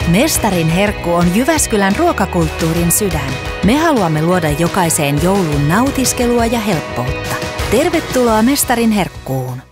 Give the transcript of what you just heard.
Mestarin herkku on Jyväskylän ruokakulttuurin sydän. Me haluamme luoda jokaiseen jouluun nautiskelua ja helppoutta. Tervetuloa Mestarin herkkuun!